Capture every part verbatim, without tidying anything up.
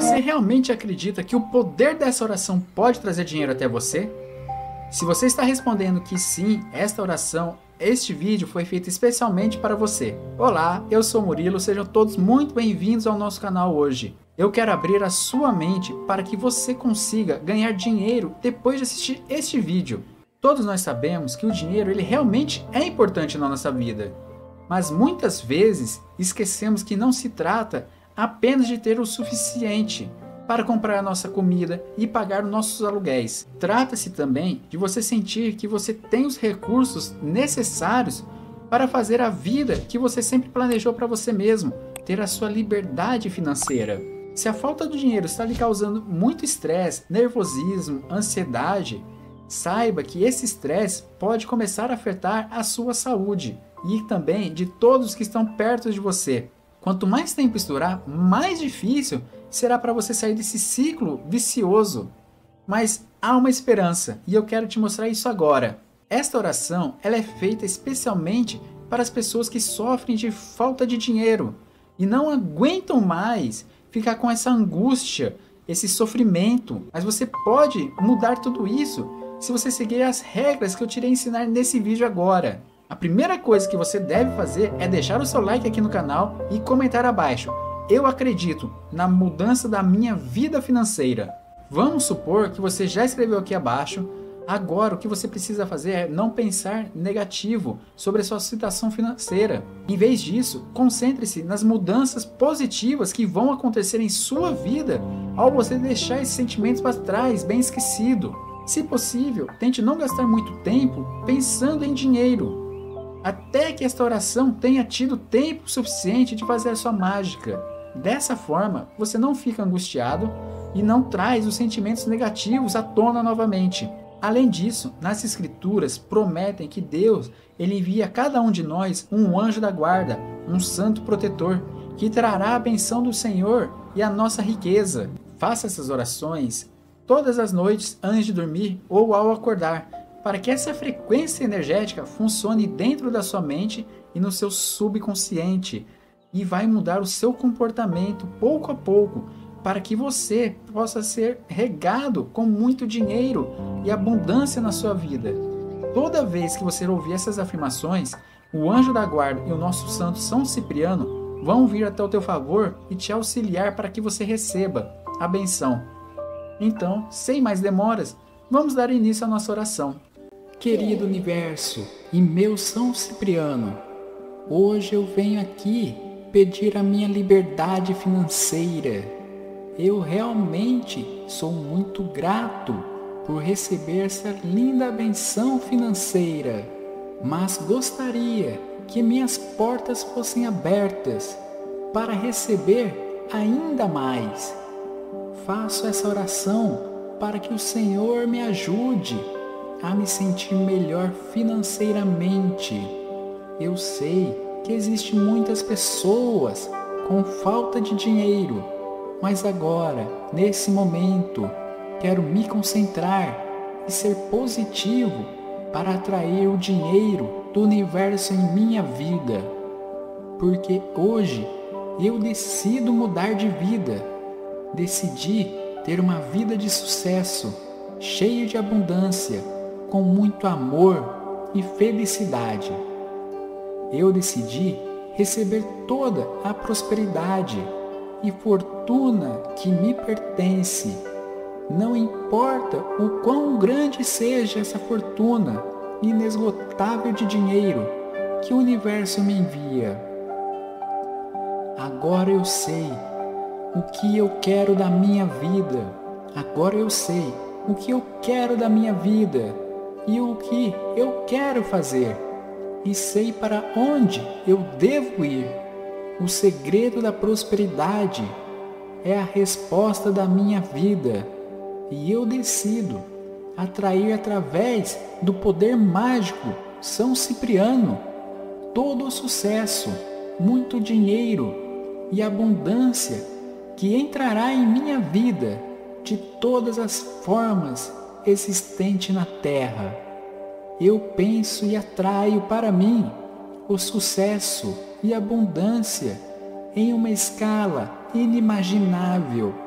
Você realmente acredita que o poder dessa oração pode trazer dinheiro até você? Se você está respondendo que sim, esta oração, este vídeo foi feito especialmente para você. Olá, eu sou Murilo, sejam todos muito bem-vindos ao nosso canal hoje. Eu quero abrir a sua mente para que você consiga ganhar dinheiro depois de assistir este vídeo. Todos nós sabemos que o dinheiro ele realmente é importante na nossa vida, mas muitas vezes esquecemos que não se trata apenas de ter o suficiente para comprar a nossa comida e pagar os nossos aluguéis. Trata-se também de você sentir que você tem os recursos necessários para fazer a vida que você sempre planejou para você mesmo, ter a sua liberdade financeira. Se a falta de dinheiro está lhe causando muito estresse, nervosismo, ansiedade, saiba que esse estresse pode começar a afetar a sua saúde e também de todos que estão perto de você. Quanto mais tempo isso durar, mais difícil será para você sair desse ciclo vicioso. Mas há uma esperança e eu quero te mostrar isso agora. Esta oração ela é feita especialmente para as pessoas que sofrem de falta de dinheiro e não aguentam mais ficar com essa angústia, esse sofrimento. Mas você pode mudar tudo isso se você seguir as regras que eu te irei ensinar nesse vídeo agora. A primeira coisa que você deve fazer é deixar o seu like aqui no canal e comentar abaixo: eu acredito na mudança da minha vida financeira. Vamos supor que você já escreveu aqui abaixo. Agora o que você precisa fazer é não pensar negativo sobre a sua situação financeira. Em vez disso, concentre-se nas mudanças positivas que vão acontecer em sua vida ao você deixar esses sentimentos para trás, bem esquecido. Se possível, tente não gastar muito tempo pensando em dinheiro, até que esta oração tenha tido tempo suficiente de fazer a sua mágica. Dessa forma, você não fica angustiado e não traz os sentimentos negativos à tona novamente. Além disso, nas escrituras prometem que Deus ele envia a cada um de nós um anjo da guarda, um santo protetor, que trará a benção do Senhor e a nossa riqueza. Faça essas orações todas as noites antes de dormir ou ao acordar, para que essa frequência energética funcione dentro da sua mente e no seu subconsciente e vai mudar o seu comportamento pouco a pouco para que você possa ser regado com muito dinheiro e abundância na sua vida. Toda vez que você ouvir essas afirmações, o anjo da guarda e o nosso santo São Cipriano vão vir até o teu favor e te auxiliar para que você receba a benção. Então, sem mais demoras, vamos dar início à nossa oração. Querido universo e meu São Cipriano, hoje eu venho aqui pedir a minha liberdade financeira. Eu realmente sou muito grato por receber essa linda benção financeira, mas gostaria que minhas portas fossem abertas para receber ainda mais. Faço essa oração para que o Senhor me ajude a me sentir melhor financeiramente. Eu sei que existem muitas pessoas com falta de dinheiro, mas agora, nesse momento, quero me concentrar e ser positivo para atrair o dinheiro do universo em minha vida. Porque hoje eu decido mudar de vida, decidi ter uma vida de sucesso, cheio de abundância, com muito amor e felicidade. Eu decidi receber toda a prosperidade e fortuna que me pertence. Não importa o quão grande seja essa fortuna inesgotável de dinheiro que o universo me envia. Agora eu sei o que eu quero da minha vida. Agora eu sei o que eu quero da minha vida e o que eu quero fazer. E sei para onde eu devo ir. O segredo da prosperidade é a resposta da minha vida. E eu decido atrair através do poder mágico São Cipriano todo o sucesso, muito dinheiro e abundância que entrará em minha vida de todas as formas existentes na Terra. Eu penso e atraio para mim o sucesso e abundância em uma escala inimaginável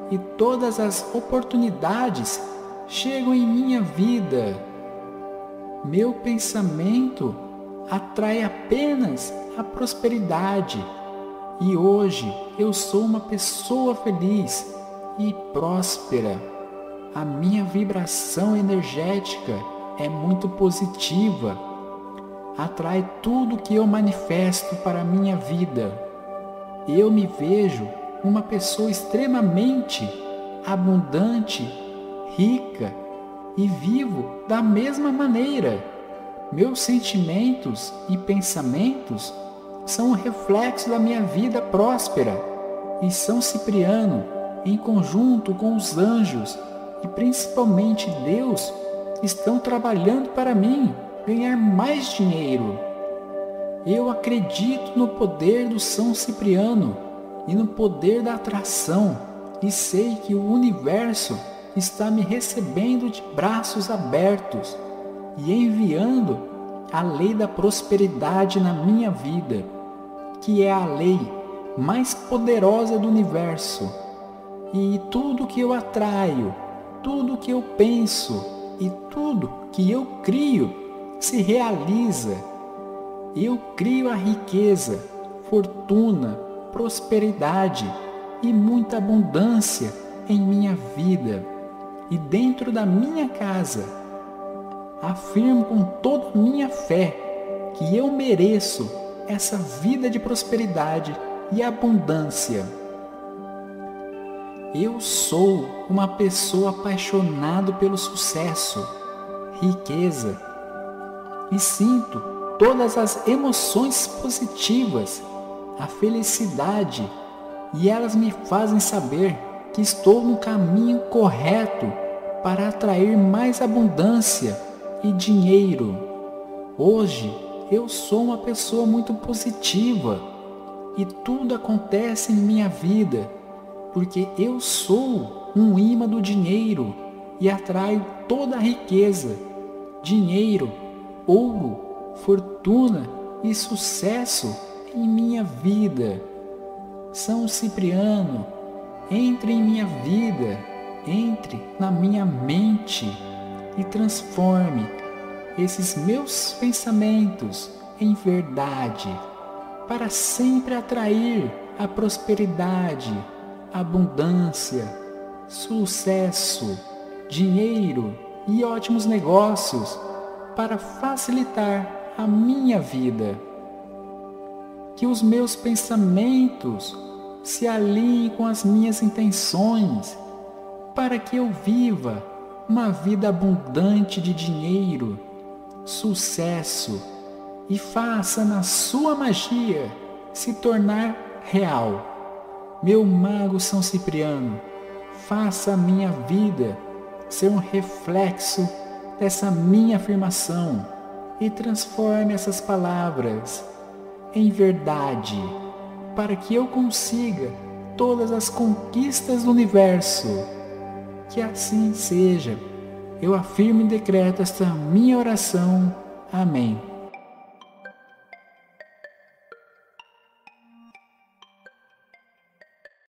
e todas as oportunidades chegam em minha vida. Meu pensamento atrai apenas a prosperidade e hoje eu sou uma pessoa feliz e próspera. A minha vibração energética é muito positiva, atrai tudo que eu manifesto para a minha vida. Eu me vejo uma pessoa extremamente abundante, rica e vivo da mesma maneira. Meus sentimentos e pensamentos são um reflexo da minha vida próspera e São Cipriano, em conjunto com os anjos e principalmente Deus, estão trabalhando para mim ganhar mais dinheiro. Eu acredito no poder do São Cipriano e no poder da atração e sei que o universo está me recebendo de braços abertos e enviando a lei da prosperidade na minha vida, que é a lei mais poderosa do universo. E tudo que eu atraio, tudo que eu penso e tudo que eu crio se realiza. Eu crio a riqueza, fortuna, prosperidade e muita abundância em minha vida. E dentro da minha casa, afirmo com toda a minha fé que eu mereço essa vida de prosperidade e abundância. Eu sou uma pessoa apaixonada pelo sucesso, riqueza, e sinto todas as emoções positivas, a felicidade, e elas me fazem saber que estou no caminho correto para atrair mais abundância e dinheiro. Hoje eu sou uma pessoa muito positiva e tudo acontece em minha vida porque eu sou um imã do dinheiro e atraio toda a riqueza, dinheiro, ouro, fortuna e sucesso em minha vida. São Cipriano, entre em minha vida, entre na minha mente e transforme esses meus pensamentos em verdade, para sempre atrair a prosperidade, abundância, sucesso, dinheiro e ótimos negócios para facilitar a minha vida. Que os meus pensamentos se alinhem com as minhas intenções para que eu viva uma vida abundante de dinheiro, sucesso e faça na sua magia se tornar real. Meu mago São Cipriano, faça a minha vida ser um reflexo dessa minha afirmação e transforme essas palavras em verdade, para que eu consiga todas as conquistas do universo. Que assim seja. Eu afirmo e decreto esta minha oração. Amém.